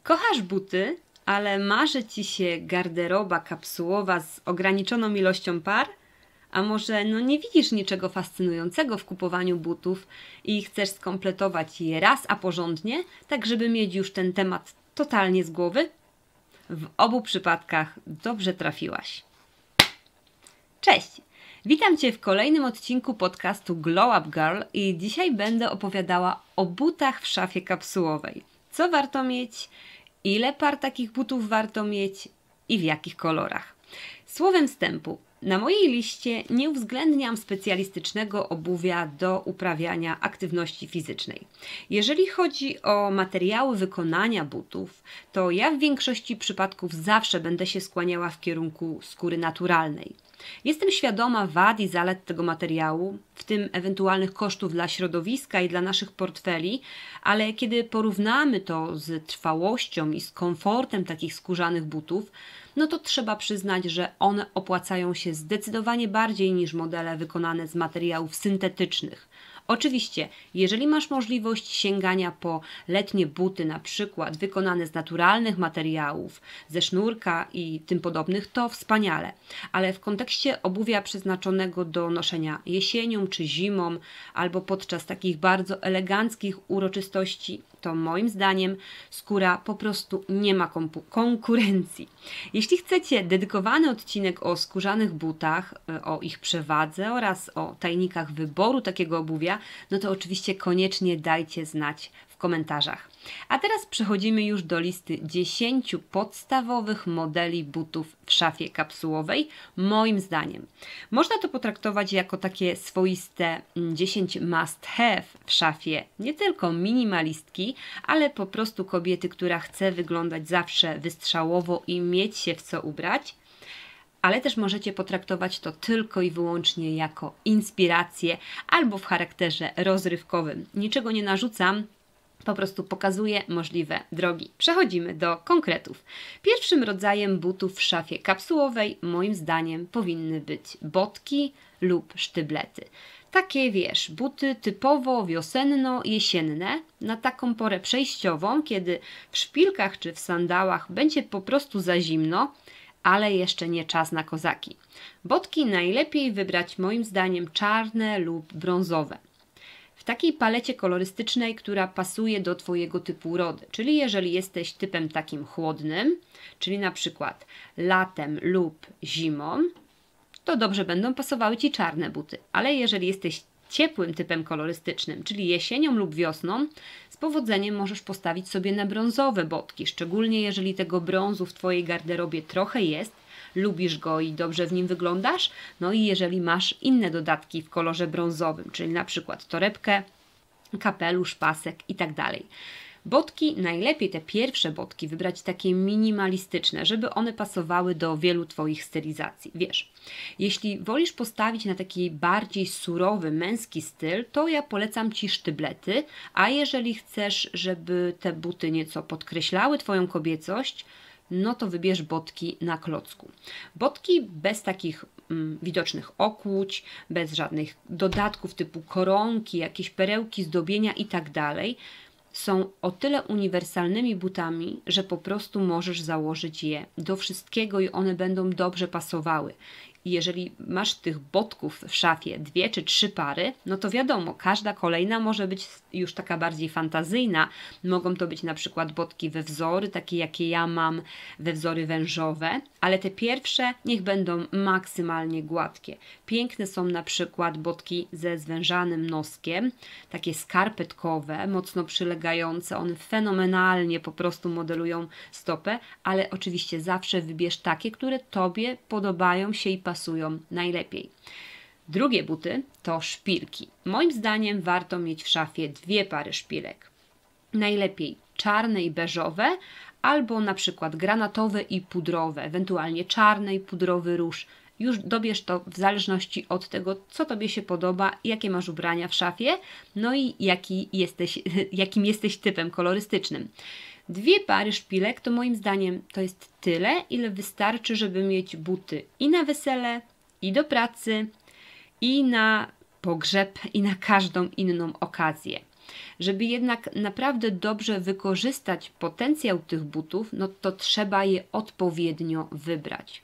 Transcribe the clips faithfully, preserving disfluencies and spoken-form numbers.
Kochasz buty, ale marzy Ci się garderoba kapsułowa z ograniczoną ilością par? A może no nie widzisz niczego fascynującego w kupowaniu butów i chcesz skompletować je raz a porządnie, tak żeby mieć już ten temat totalnie z głowy? W obu przypadkach dobrze trafiłaś. Cześć! Witam Cię w kolejnym odcinku podcastu Glow Up Girl i dzisiaj będę opowiadała o butach w szafie kapsułowej. Co warto mieć, ile par takich butów warto mieć i w jakich kolorach. Słowem wstępu, na mojej liście nie uwzględniam specjalistycznego obuwia do uprawiania aktywności fizycznej. Jeżeli chodzi o materiały wykonania butów, to ja w większości przypadków zawsze będę się skłaniała w kierunku skóry naturalnej. Jestem świadoma wad i zalet tego materiału, w tym ewentualnych kosztów dla środowiska i dla naszych portfeli, ale kiedy porównamy to z trwałością i z komfortem takich skórzanych butów, no to trzeba przyznać, że one opłacają się zdecydowanie bardziej niż modele wykonane z materiałów syntetycznych. Oczywiście, jeżeli masz możliwość sięgania po letnie buty, na przykład wykonane z naturalnych materiałów, ze sznurka i tym podobnych, to wspaniale. Ale w kontekście obuwia przeznaczonego do noszenia jesienią czy zimą, albo podczas takich bardzo eleganckich uroczystości, to moim zdaniem skóra po prostu nie ma konkurencji. Jeśli chcecie dedykowany odcinek o skórzanych butach, o ich przewadze oraz o tajnikach wyboru takiego obuwia, no to oczywiście koniecznie dajcie znać w komentarzach. A teraz przechodzimy już do listy dziesięciu podstawowych modeli butów w szafie kapsułowej, moim zdaniem. Można to potraktować jako takie swoiste dziesięć must have w szafie nie tylko minimalistki, ale po prostu kobiety, która chce wyglądać zawsze wystrzałowo i mieć się w co ubrać. Ale też możecie potraktować to tylko i wyłącznie jako inspirację albo w charakterze rozrywkowym. Niczego nie narzucam, po prostu pokazuję możliwe drogi. Przechodzimy do konkretów. Pierwszym rodzajem butów w szafie kapsułowej, moim zdaniem, powinny być botki lub sztyblety. Takie, wiesz, buty typowo wiosenno-jesienne, na taką porę przejściową, kiedy w szpilkach czy w sandałach będzie po prostu za zimno, ale jeszcze nie czas na kozaki. Botki najlepiej wybrać moim zdaniem czarne lub brązowe. W takiej palecie kolorystycznej, która pasuje do Twojego typu urody. Czyli jeżeli jesteś typem takim chłodnym, czyli na przykład latem lub zimą, to dobrze będą pasowały Ci czarne buty. Ale jeżeli jesteś ciepłym typem kolorystycznym, czyli jesienią lub wiosną, z powodzeniem możesz postawić sobie na brązowe botki, szczególnie jeżeli tego brązu w Twojej garderobie trochę jest, lubisz go i dobrze w nim wyglądasz, no i jeżeli masz inne dodatki w kolorze brązowym, czyli na przykład torebkę, kapelusz, pasek i tak dalej. Botki, najlepiej te pierwsze botki wybrać takie minimalistyczne, żeby one pasowały do wielu Twoich stylizacji. Wiesz, jeśli wolisz postawić na taki bardziej surowy, męski styl, to ja polecam Ci sztyblety, a jeżeli chcesz, żeby te buty nieco podkreślały Twoją kobiecość, no to wybierz botki na klocku. Botki bez takich mm, widocznych okłuć, bez żadnych dodatków typu koronki, jakieś perełki, zdobienia i tak dalej, są o tyle uniwersalnymi butami, że po prostu możesz założyć je do wszystkiego i one będą dobrze pasowały. I jeżeli masz tych botków w szafie dwie czy trzy pary, no to wiadomo, każda kolejna może być już taka bardziej fantazyjna. Mogą to być na przykład botki we wzory, takie jakie ja mam, we wzory wężowe, ale te pierwsze niech będą maksymalnie gładkie. Piękne są na przykład botki ze zwężanym noskiem, takie skarpetkowe, mocno przylegające, one fenomenalnie po prostu modelują stopę, ale oczywiście zawsze wybierz takie, które Tobie podobają się i pasują najlepiej. Drugie buty to szpilki. Moim zdaniem warto mieć w szafie dwie pary szpilek. Najlepiej czarne i beżowe, albo na przykład granatowe i pudrowe, ewentualnie czarny i pudrowy róż. Już dobierz to w zależności od tego, co Tobie się podoba, jakie masz ubrania w szafie, no i jaki jesteś, jakim jesteś typem kolorystycznym. Dwie pary szpilek to moim zdaniem to jest tyle, ile wystarczy, żeby mieć buty i na wesele, i do pracy, i na pogrzeb, i na każdą inną okazję. Żeby jednak naprawdę dobrze wykorzystać potencjał tych butów, no to trzeba je odpowiednio wybrać.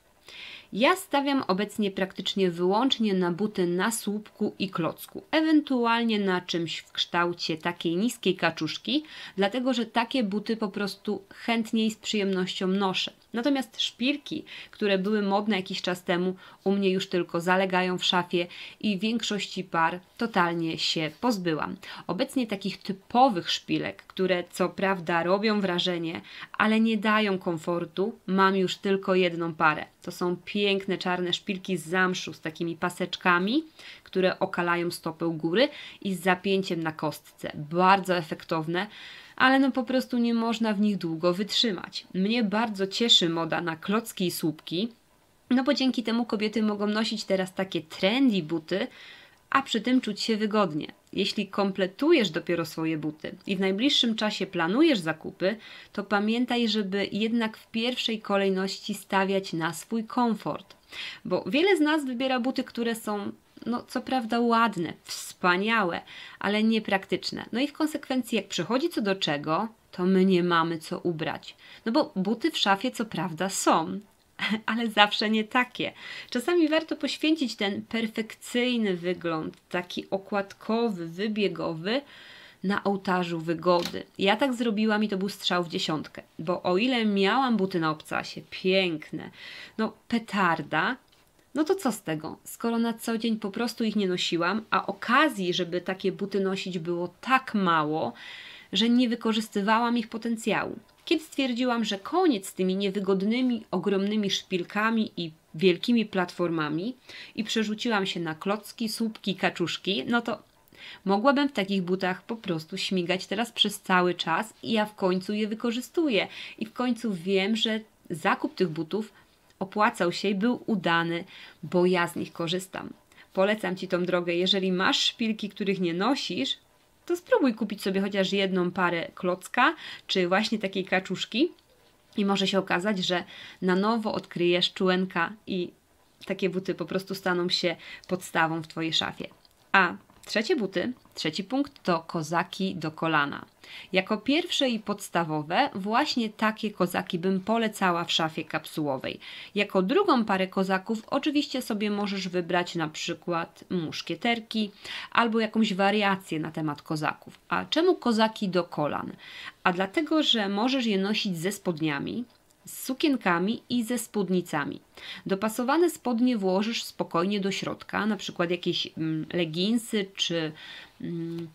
Ja stawiam obecnie praktycznie wyłącznie na buty na słupku i klocku, ewentualnie na czymś w kształcie takiej niskiej kaczuszki, dlatego że takie buty po prostu chętniej z przyjemnością noszę. Natomiast szpilki, które były modne jakiś czas temu, u mnie już tylko zalegają w szafie i większości par totalnie się pozbyłam. Obecnie takich typowych szpilek, które co prawda robią wrażenie, ale nie dają komfortu, mam już tylko jedną parę. To są piękne czarne szpilki z zamszu z takimi paseczkami, które okalają stopę u góry i z zapięciem na kostce. Bardzo efektowne, ale no po prostu nie można w nich długo wytrzymać. Mnie bardzo cieszy moda na klocki i słupki, no bo dzięki temu kobiety mogą nosić teraz takie trendy buty, a przy tym czuć się wygodnie. Jeśli kompletujesz dopiero swoje buty i w najbliższym czasie planujesz zakupy, to pamiętaj, żeby jednak w pierwszej kolejności stawiać na swój komfort. Bo wiele z nas wybiera buty, które są, no co prawda ładne, wspaniałe, ale niepraktyczne. No i w konsekwencji jak przychodzi co do czego, to my nie mamy co ubrać. No bo buty w szafie co prawda są, ale zawsze nie takie. Czasami warto poświęcić ten perfekcyjny wygląd, taki okładkowy, wybiegowy, na ołtarzu wygody. Ja tak zrobiłam i to był strzał w dziesiątkę, bo o ile miałam buty na obcasie, piękne, no petarda, no to co z tego, skoro na co dzień po prostu ich nie nosiłam, a okazji, żeby takie buty nosić było tak mało, że nie wykorzystywałam ich potencjału. Kiedy stwierdziłam, że koniec z tymi niewygodnymi, ogromnymi szpilkami i wielkimi platformami i przerzuciłam się na klocki, słupki, kaczuszki, no to mogłabym w takich butach po prostu śmigać teraz przez cały czas i ja w końcu je wykorzystuję. I w końcu wiem, że zakup tych butów opłacał się i był udany, bo ja z nich korzystam. Polecam Ci tą drogę, jeżeli masz szpilki, których nie nosisz, to spróbuj kupić sobie chociaż jedną parę klocka, czy właśnie takiej kaczuszki i może się okazać, że na nowo odkryjesz czułenka i takie buty po prostu staną się podstawą w Twojej szafie. A trzecie buty, trzeci punkt to kozaki do kolana. Jako pierwsze i podstawowe właśnie takie kozaki bym polecała w szafie kapsułowej. Jako drugą parę kozaków oczywiście sobie możesz wybrać na przykład muszkieterki albo jakąś wariację na temat kozaków. A czemu kozaki do kolan? A dlatego, że możesz je nosić ze spodniami, z sukienkami i ze spódnicami. Dopasowane spodnie włożysz spokojnie do środka, na przykład jakieś mm, leginsy czy mm,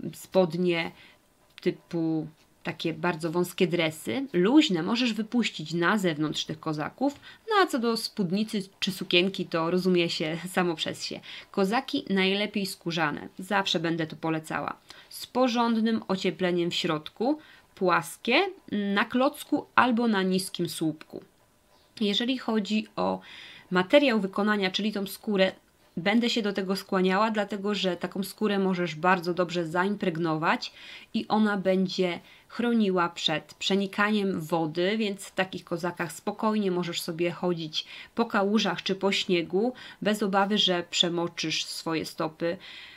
spodnie typu takie bardzo wąskie dresy, luźne możesz wypuścić na zewnątrz tych kozaków, no a co do spódnicy czy sukienki to rozumie się samo przez się. Kozaki najlepiej skórzane, zawsze będę to polecała, z porządnym ociepleniem w środku, płaskie, na klocku albo na niskim słupku. Jeżeli chodzi o materiał wykonania, czyli tą skórę, będę się do tego skłaniała, dlatego że taką skórę możesz bardzo dobrze zaimpregnować i ona będzie chroniła przed przenikaniem wody, więc w takich kozakach spokojnie możesz sobie chodzić po kałużach czy po śniegu, bez obawy, że przemoczysz swoje stopy.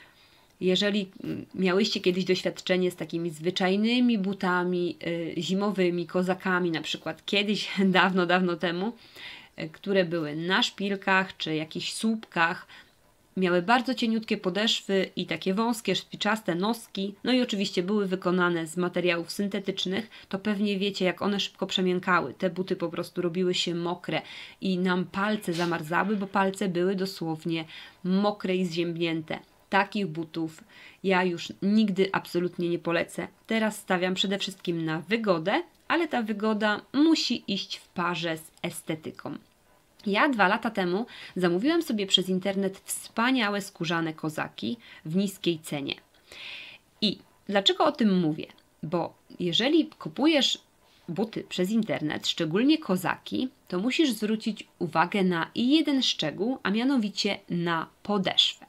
Jeżeli miałyście kiedyś doświadczenie z takimi zwyczajnymi butami y, zimowymi, kozakami, na przykład kiedyś, dawno, dawno temu, y, które były na szpilkach czy jakichś słupkach, miały bardzo cieniutkie podeszwy i takie wąskie, szpiczaste noski, no i oczywiście były wykonane z materiałów syntetycznych, to pewnie wiecie, jak one szybko przemiękały. Te buty po prostu robiły się mokre i nam palce zamarzały, bo palce były dosłownie mokre i zziębnięte. Takich butów ja już nigdy absolutnie nie polecę. Teraz stawiam przede wszystkim na wygodę, ale ta wygoda musi iść w parze z estetyką. Ja dwa lata temu zamówiłam sobie przez internet wspaniałe skórzane kozaki w niskiej cenie. I dlaczego o tym mówię? Bo jeżeli kupujesz buty przez internet, szczególnie kozaki, to musisz zwrócić uwagę na jeden szczegół, a mianowicie na podeszwę.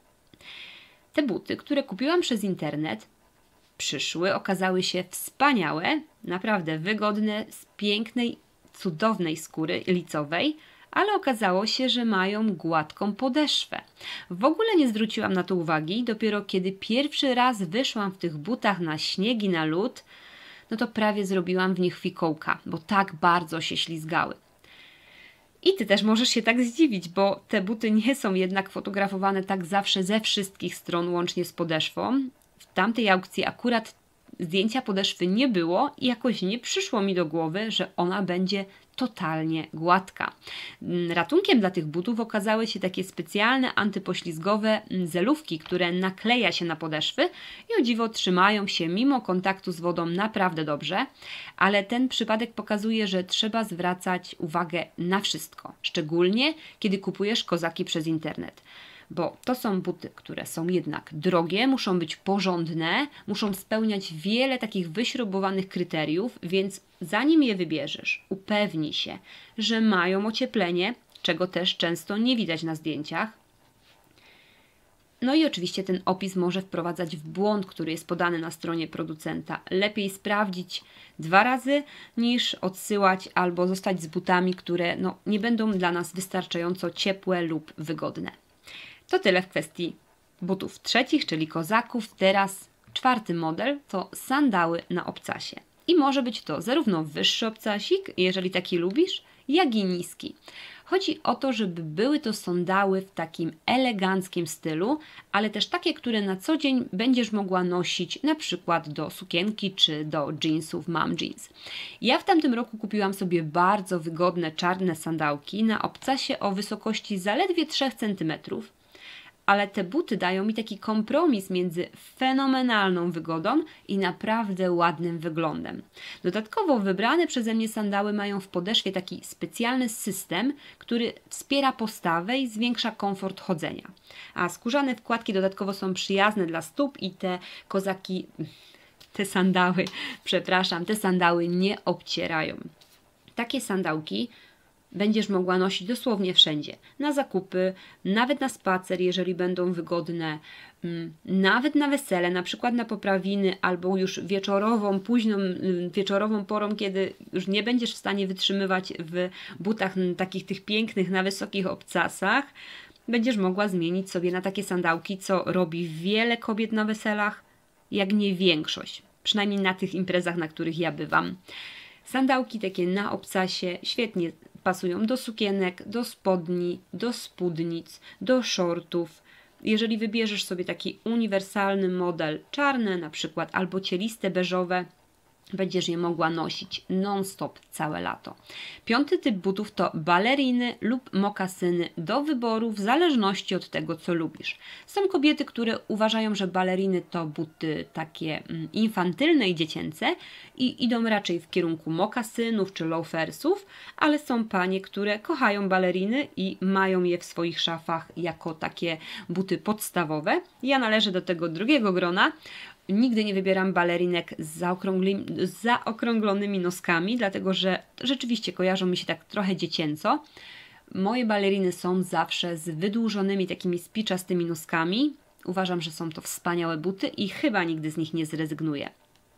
Te buty, które kupiłam przez internet, przyszły, okazały się wspaniałe, naprawdę wygodne, z pięknej, cudownej skóry licowej, ale okazało się, że mają gładką podeszwę. W ogóle nie zwróciłam na to uwagi, dopiero kiedy pierwszy raz wyszłam w tych butach na śnieg i na lód, no to prawie zrobiłam w nich fikołka, bo tak bardzo się ślizgały. I Ty też możesz się tak zdziwić, bo te buty nie są jednak fotografowane tak zawsze ze wszystkich stron, łącznie z podeszwą. W tamtej aukcji akurat zdjęcia podeszwy nie było i jakoś nie przyszło mi do głowy, że ona będzie totalnie gładka. Ratunkiem dla tych butów okazały się takie specjalne antypoślizgowe zelówki, które nakleja się na podeszwy i o dziwo trzymają się mimo kontaktu z wodą naprawdę dobrze, ale ten przypadek pokazuje, że trzeba zwracać uwagę na wszystko, szczególnie kiedy kupujesz kozaki przez internet. Bo to są buty, które są jednak drogie, muszą być porządne, muszą spełniać wiele takich wyśrubowanych kryteriów, więc zanim je wybierzesz, upewnij się, że mają ocieplenie, czego też często nie widać na zdjęciach. No i oczywiście ten opis może wprowadzać w błąd, który jest podany na stronie producenta. Lepiej sprawdzić dwa razy, niż odsyłać albo zostać z butami, które no, nie będą dla nas wystarczająco ciepłe lub wygodne. To tyle w kwestii butów trzecich, czyli kozaków. Teraz czwarty model to sandały na obcasie. I może być to zarówno wyższy obcasik, jeżeli taki lubisz, jak i niski. Chodzi o to, żeby były to sandały w takim eleganckim stylu, ale też takie, które na co dzień będziesz mogła nosić na przykład do sukienki czy do jeansów mom jeans. Ja w tamtym roku kupiłam sobie bardzo wygodne czarne sandałki na obcasie o wysokości zaledwie trzy centymetry. Ale te buty dają mi taki kompromis między fenomenalną wygodą i naprawdę ładnym wyglądem. Dodatkowo wybrane przeze mnie sandały mają w podeszwie taki specjalny system, który wspiera postawę i zwiększa komfort chodzenia. A skórzane wkładki dodatkowo są przyjazne dla stóp i te kozaki, te sandały, przepraszam, te sandały nie obcierają. Takie sandałki będziesz mogła nosić dosłownie wszędzie. Na zakupy, nawet na spacer, jeżeli będą wygodne, nawet na wesele, na przykład na poprawiny albo już wieczorową, późną wieczorową porą, kiedy już nie będziesz w stanie wytrzymywać w butach takich tych pięknych, na wysokich obcasach. Będziesz mogła zmienić sobie na takie sandałki, co robi wiele kobiet na weselach, jak nie większość. Przynajmniej na tych imprezach, na których ja bywam. Sandałki takie na obcasie świetnie pasują do sukienek, do spodni, do spódnic, do shortów. Jeżeli wybierzesz sobie taki uniwersalny model czarne na przykład albo cieliste beżowe, będziesz je mogła nosić non-stop całe lato. Piąty typ butów to baleriny lub mokasyny do wyboru w zależności od tego, co lubisz. Są kobiety, które uważają, że baleriny to buty takie infantylne i dziecięce i idą raczej w kierunku mokasynów czy loafersów, ale są panie, które kochają baleriny i mają je w swoich szafach jako takie buty podstawowe. Ja należę do tego drugiego grona. Nigdy nie wybieram balerinek z, z zaokrąglonymi noskami, dlatego że rzeczywiście kojarzą mi się tak trochę dziecięco. Moje baleriny są zawsze z wydłużonymi takimi spiczastymi noskami. Uważam, że są to wspaniałe buty i chyba nigdy z nich nie zrezygnuję.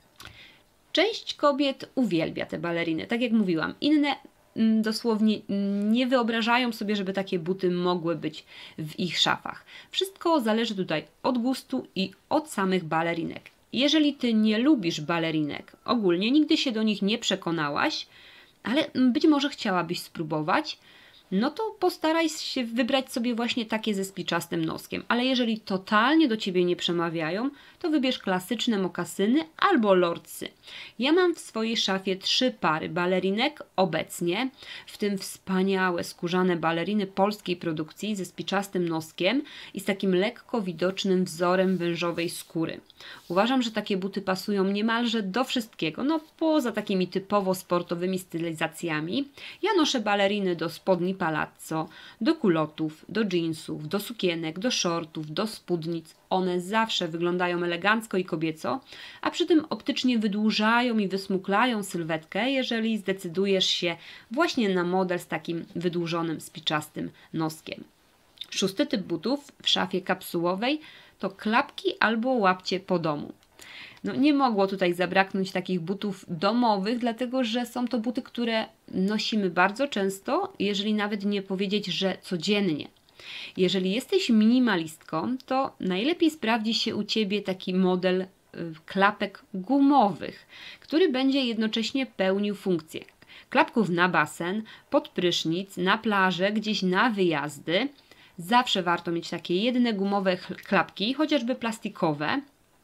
Część kobiet uwielbia te baleriny, tak jak mówiłam. Inne dosłownie nie wyobrażają sobie, żeby takie buty mogły być w ich szafach. Wszystko zależy tutaj od gustu i od samych balerinek. Jeżeli Ty nie lubisz balerinek, ogólnie nigdy się do nich nie przekonałaś, ale być może chciałabyś spróbować, no to postaraj się wybrać sobie właśnie takie ze spiczastym noskiem. Ale jeżeli totalnie do Ciebie nie przemawiają, to wybierz klasyczne mokasyny albo lordsy. Ja mam w swojej szafie trzy pary balerinek obecnie, w tym wspaniałe skórzane baleriny polskiej produkcji ze spiczastym noskiem i z takim lekko widocznym wzorem wężowej skóry. Uważam, że takie buty pasują niemalże do wszystkiego, no poza takimi typowo sportowymi stylizacjami. Ja noszę baleriny do spodni palazzo, do kulotów, do jeansów, do sukienek, do shortów, do spódnic. One zawsze wyglądają elegancko i kobieco, a przy tym optycznie wydłużają i wysmuklają sylwetkę, jeżeli zdecydujesz się właśnie na model z takim wydłużonym, spiczastym noskiem. Szósty typ butów w szafie kapsułowej to klapki albo łapcie po domu. No, nie mogło tutaj zabraknąć takich butów domowych, dlatego że są to buty, które nosimy bardzo często, jeżeli nawet nie powiedzieć, że codziennie. Jeżeli jesteś minimalistką, to najlepiej sprawdzi się u Ciebie taki model klapek gumowych, który będzie jednocześnie pełnił funkcję klapków na basen, pod prysznic, na plażę, gdzieś na wyjazdy. Zawsze warto mieć takie jedne gumowe klapki, chociażby plastikowe,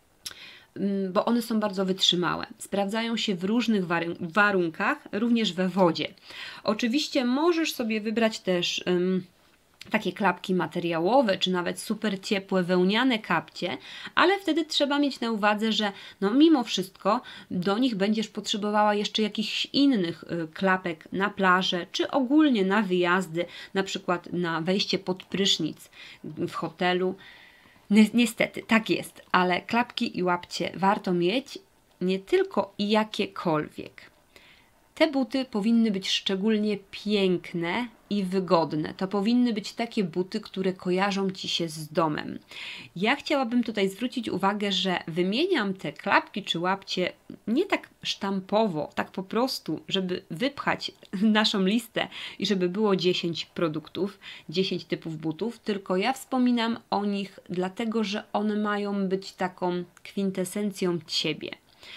bo one są bardzo wytrzymałe. Sprawdzają się w różnych warunkach, również we wodzie. Oczywiście możesz sobie wybrać też um, takie klapki materiałowe, czy nawet super ciepłe wełniane kapcie, ale wtedy trzeba mieć na uwadze, że no mimo wszystko do nich będziesz potrzebowała jeszcze jakichś innych y, klapek na plażę, czy ogólnie na wyjazdy, na przykład na wejście pod prysznic w hotelu. Niestety, tak jest, ale klapki i łapcie warto mieć, nie tylko i jakiekolwiek. Te buty powinny być szczególnie piękne i wygodne. To powinny być takie buty, które kojarzą Ci się z domem. Ja chciałabym tutaj zwrócić uwagę, że wymieniam te klapki czy łapcie nie tak sztampowo, tak po prostu, żeby wypchać naszą listę i żeby było dziesięć produktów, dziesięć typów butów, tylko ja wspominam o nich dlatego, że one mają być taką kwintesencją Ciebie.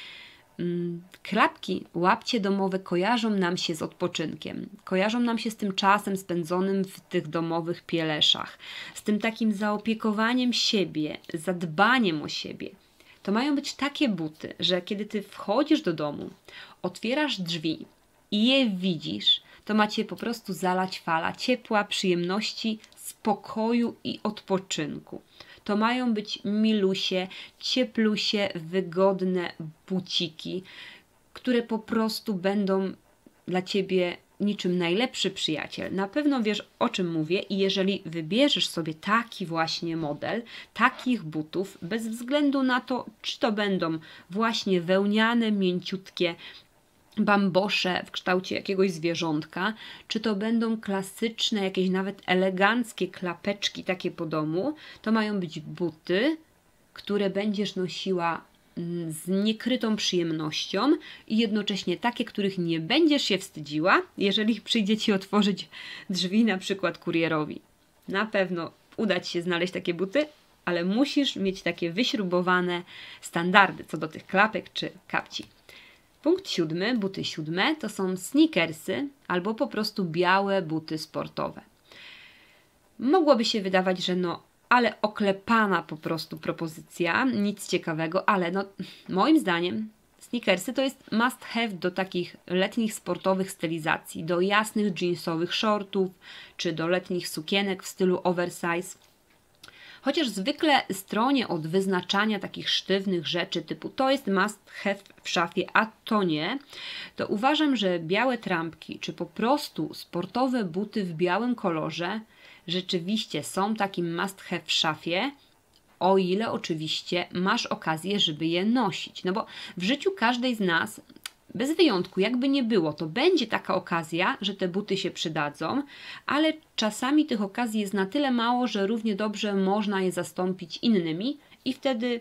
Klapki, łapcie domowe kojarzą nam się z odpoczynkiem, kojarzą nam się z tym czasem spędzonym w tych domowych pieleszach, z tym takim zaopiekowaniem siebie, zadbaniem o siebie. To mają być takie buty, że kiedy Ty wchodzisz do domu, otwierasz drzwi i je widzisz, to macie po prostu zalać fala ciepła, przyjemności, spokoju i odpoczynku. To mają być milusie, cieplusie, wygodne buciki, które po prostu będą dla Ciebie niczym najlepszy przyjaciel. Na pewno wiesz, o czym mówię i jeżeli wybierzesz sobie taki właśnie model, takich butów, bez względu na to, czy to będą właśnie wełniane, mięciutkie, bambosze w kształcie jakiegoś zwierzątka, czy to będą klasyczne, jakieś nawet eleganckie klapeczki takie po domu, to mają być buty, które będziesz nosiła z niekrytą przyjemnością i jednocześnie takie, których nie będziesz się wstydziła, jeżeli przyjdzie Ci otworzyć drzwi na przykład kurierowi. Na pewno uda Ci się znaleźć takie buty, ale musisz mieć takie wyśrubowane standardy co do tych klapek czy kapci. Punkt siódmy, buty siódme, to są sneakersy albo po prostu białe buty sportowe. Mogłoby się wydawać, że no, ale oklepana po prostu propozycja, nic ciekawego, ale no, moim zdaniem sneakersy to jest must have do takich letnich sportowych stylizacji, do jasnych jeansowych shortów, czy do letnich sukienek w stylu oversize. Chociaż zwykle stronie od wyznaczania takich sztywnych rzeczy typu to jest must have w szafie, a to nie, to uważam, że białe trampki czy po prostu sportowe buty w białym kolorze rzeczywiście są takim must have w szafie, o ile oczywiście masz okazję, żeby je nosić. No bo w życiu każdej z nas, bez wyjątku, jakby nie było, to będzie taka okazja, że te buty się przydadzą, ale czasami tych okazji jest na tyle mało, że równie dobrze można je zastąpić innymi i wtedy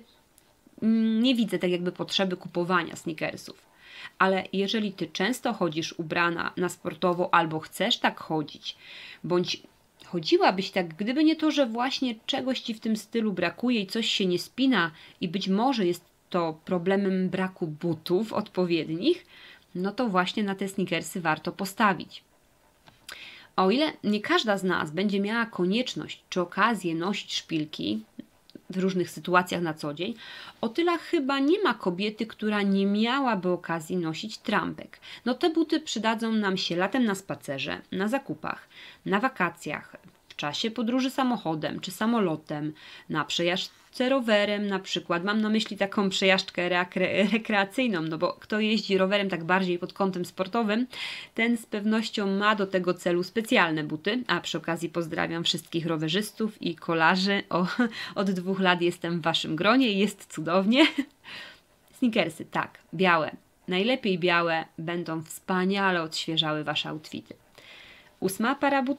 nie widzę tak jakby potrzeby kupowania sneakersów. Ale jeżeli Ty często chodzisz ubrana na sportowo albo chcesz tak chodzić, bądź chodziłabyś tak, gdyby nie to, że właśnie czegoś Ci w tym stylu brakuje i coś się nie spina i być może jest to problemem braku butów odpowiednich, no to właśnie na te sneakersy warto postawić. O ile nie każda z nas będzie miała konieczność czy okazję nosić szpilki w różnych sytuacjach na co dzień, o tyle chyba nie ma kobiety, która nie miałaby okazji nosić trampek. No te buty przydadzą nam się latem na spacerze, na zakupach, na wakacjach, w czasie podróży samochodem czy samolotem, na przejażdżce rowerem na przykład. Mam na myśli taką przejażdżkę rekre- rekreacyjną, no bo kto jeździ rowerem tak bardziej pod kątem sportowym, ten z pewnością ma do tego celu specjalne buty, a przy okazji pozdrawiam wszystkich rowerzystów i kolarzy. O, od dwóch lat jestem w Waszym gronie i jest cudownie. Sneakersy, tak, białe. Najlepiej białe, będą wspaniale odświeżały Wasze outfity. Ósma para butów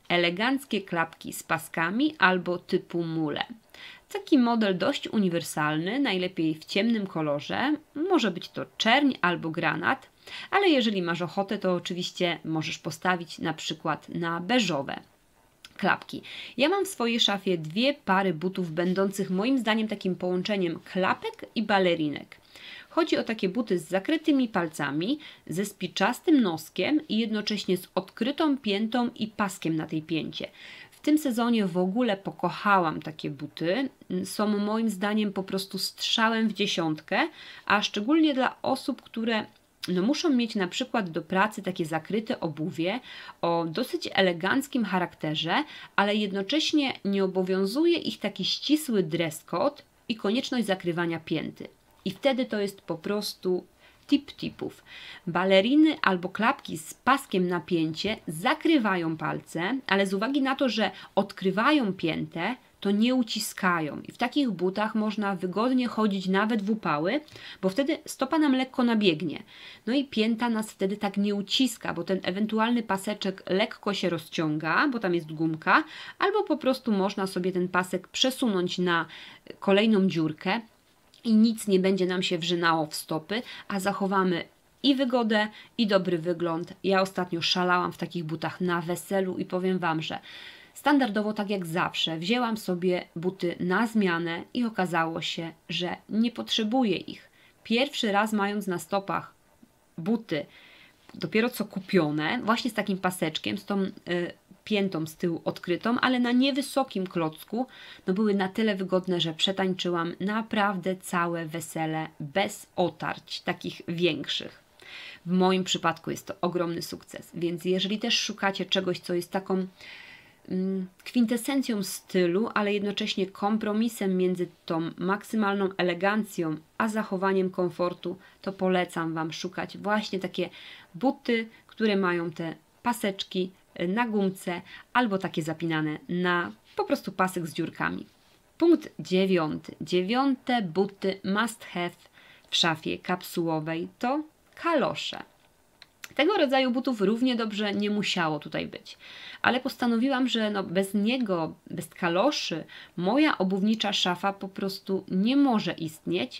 eleganckie klapki z paskami albo typu mule. Taki model dość uniwersalny, najlepiej w ciemnym kolorze, może być to czerń albo granat, ale jeżeli masz ochotę, to oczywiście możesz postawić na przykład na beżowe klapki. Ja mam w swojej szafie dwie pary butów będących moim zdaniem takim połączeniem klapek i balerinek. Chodzi o takie buty z zakrytymi palcami, ze spiczastym noskiem i jednocześnie z odkrytą piętą i paskiem na tej pięcie. W tym sezonie w ogóle pokochałam takie buty. Są moim zdaniem po prostu strzałem w dziesiątkę, a szczególnie dla osób, które no muszą mieć na przykład do pracy takie zakryte obuwie o dosyć eleganckim charakterze, ale jednocześnie nie obowiązuje ich taki ścisły dress code i konieczność zakrywania pięty. I wtedy to jest po prostu tip tipów. Baleriny albo klapki z paskiem na pięcie zakrywają palce, ale z uwagi na to, że odkrywają piętę, to nie uciskają. I w takich butach można wygodnie chodzić nawet w upały, bo wtedy stopa nam lekko nabiegnie. No i pięta nas wtedy tak nie uciska, bo ten ewentualny paseczek lekko się rozciąga, bo tam jest gumka, albo po prostu można sobie ten pasek przesunąć na kolejną dziurkę i nic nie będzie nam się wrzynało w stopy, a zachowamy i wygodę, i dobry wygląd. Ja ostatnio szalałam w takich butach na weselu i powiem Wam, że standardowo, tak jak zawsze, wzięłam sobie buty na zmianę i okazało się, że nie potrzebuję ich. Pierwszy raz mając na stopach buty dopiero co kupione, właśnie z takim paseczkiem, z tą y, piętą z tyłu odkrytą, ale na niewysokim klocku, no były na tyle wygodne, że przetańczyłam naprawdę całe wesele bez otarć, takich większych. W moim przypadku jest to ogromny sukces, więc jeżeli też szukacie czegoś, co jest taką kwintesencją stylu, ale jednocześnie kompromisem między tą maksymalną elegancją a zachowaniem komfortu, to polecam Wam szukać właśnie takie buty, które mają te paseczki na gumce albo takie zapinane na po prostu pasek z dziurkami. Punkt dziewiąty. Dziewiąte buty must have w szafie kapsułowej to kalosze. Tego rodzaju butów równie dobrze nie musiało tutaj być, ale postanowiłam, że no bez niego, bez kaloszy, moja obuwnicza szafa po prostu nie może istnieć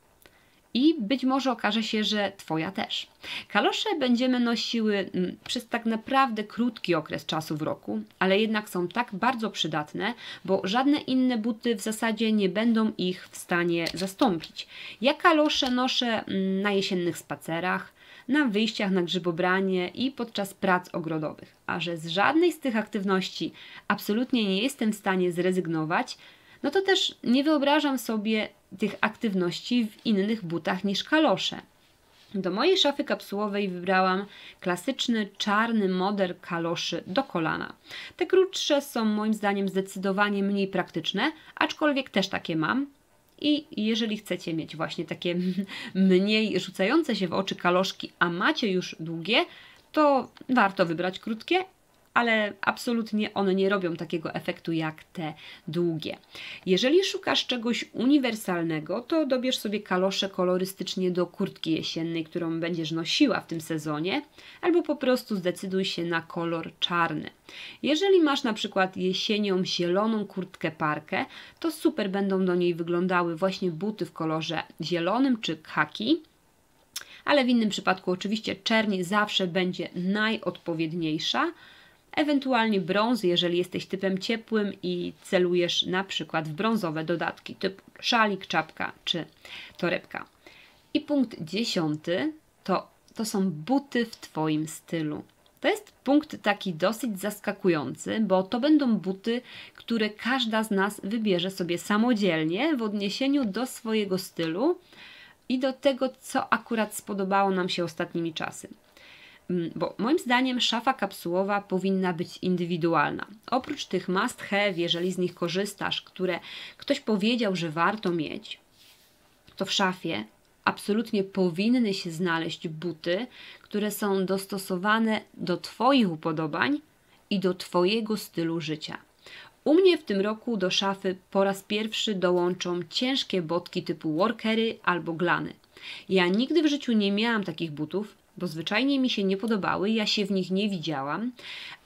i być może okaże się, że Twoja też. Kalosze będziemy nosiły przez tak naprawdę krótki okres czasu w roku, ale jednak są tak bardzo przydatne, bo żadne inne buty w zasadzie nie będą ich w stanie zastąpić. Ja kalosze noszę na jesiennych spacerach, na wyjściach na grzybobranie i podczas prac ogrodowych. A że z żadnej z tych aktywności absolutnie nie jestem w stanie zrezygnować, no to też nie wyobrażam sobie tych aktywności w innych butach niż kalosze. Do mojej szafy kapsułowej wybrałam klasyczny czarny model kaloszy do kolana. Te krótsze są moim zdaniem zdecydowanie mniej praktyczne, aczkolwiek też takie mam. I jeżeli chcecie mieć właśnie takie mniej rzucające się w oczy kaloszki, a macie już długie, to warto wybrać krótkie, ale absolutnie one nie robią takiego efektu jak te długie. Jeżeli szukasz czegoś uniwersalnego, to dobierz sobie kalosze kolorystycznie do kurtki jesiennej, którą będziesz nosiła w tym sezonie, albo po prostu zdecyduj się na kolor czarny. Jeżeli masz na przykład jesienią zieloną kurtkę parkę, to super będą do niej wyglądały właśnie buty w kolorze zielonym czy khaki, ale w innym przypadku oczywiście czerń zawsze będzie najodpowiedniejsza, ewentualnie brąz, jeżeli jesteś typem ciepłym i celujesz na przykład w brązowe dodatki typu szalik, czapka czy torebka. I punkt dziesiąty to, to są buty w Twoim stylu. To jest punkt taki dosyć zaskakujący, bo to będą buty, które każda z nas wybierze sobie samodzielnie w odniesieniu do swojego stylu i do tego, co akurat spodobało nam się ostatnimi czasy. Bo moim zdaniem szafa kapsułowa powinna być indywidualna. Oprócz tych must have, jeżeli z nich korzystasz, które ktoś powiedział, że warto mieć, to w szafie absolutnie powinny się znaleźć buty, które są dostosowane do Twoich upodobań i do Twojego stylu życia. U mnie w tym roku do szafy po raz pierwszy dołączą ciężkie botki typu workery albo glany. Ja nigdy w życiu nie miałam takich butów, bo zwyczajnie mi się nie podobały, ja się w nich nie widziałam,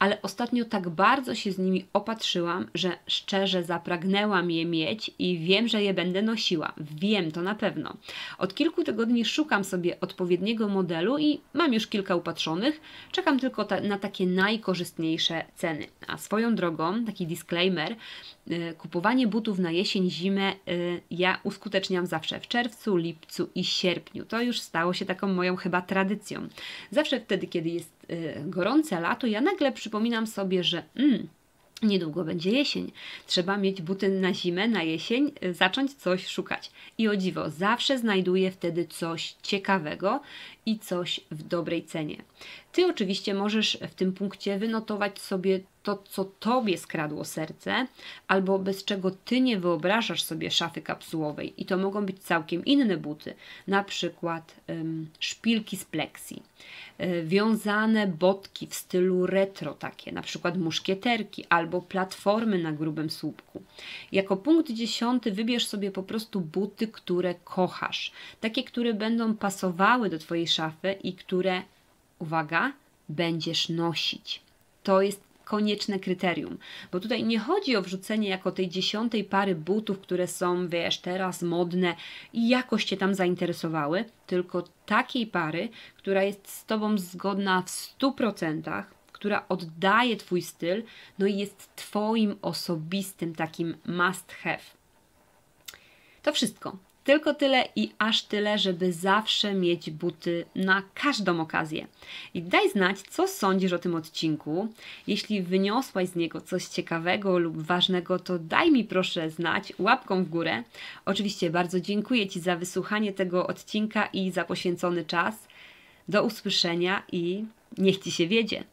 ale ostatnio tak bardzo się z nimi opatrzyłam, że szczerze zapragnęłam je mieć i wiem, że je będę nosiła. Wiem to na pewno. Od kilku tygodni szukam sobie odpowiedniego modelu i mam już kilka upatrzonych. Czekam tylko ta, na takie najkorzystniejsze ceny. A swoją drogą, taki disclaimer, yy, kupowanie butów na jesień, zimę yy, ja uskuteczniam zawsze w czerwcu, lipcu i sierpniu. To już stało się taką moją chyba tradycją. Zawsze wtedy, kiedy jest yy, gorące lato, ja nagle przypominam sobie, że mm, niedługo będzie jesień. Trzeba mieć buty na zimę, na jesień, yy, zacząć coś szukać. I o dziwo, zawsze znajduję wtedy coś ciekawego i coś w dobrej cenie. Ty oczywiście możesz w tym punkcie wynotować sobie to, co Tobie skradło serce, albo bez czego Ty nie wyobrażasz sobie szafy kapsułowej. I to mogą być całkiem inne buty, na przykład ym, szpilki z pleksji, yy, wiązane botki w stylu retro takie, na przykład muszkieterki, albo platformy na grubym słupku. Jako punkt dziesiąty wybierz sobie po prostu buty, które kochasz. Takie, które będą pasowały do Twojej szafy i które, uwaga, będziesz nosić. To jest konieczne kryterium, bo tutaj nie chodzi o wrzucenie jako tej dziesiątej pary butów, które są, wiesz, teraz modne i jakoś Cię tam zainteresowały, tylko takiej pary, która jest z Tobą zgodna w stu procentach, która oddaje Twój styl, no i jest Twoim osobistym takim must have. To wszystko. Tylko tyle i aż tyle, żeby zawsze mieć buty na każdą okazję. I daj znać, co sądzisz o tym odcinku. Jeśli wyniosłaś z niego coś ciekawego lub ważnego, to daj mi proszę znać łapką w górę. Oczywiście bardzo dziękuję Ci za wysłuchanie tego odcinka i za poświęcony czas. Do usłyszenia i niech Ci się wiedzie.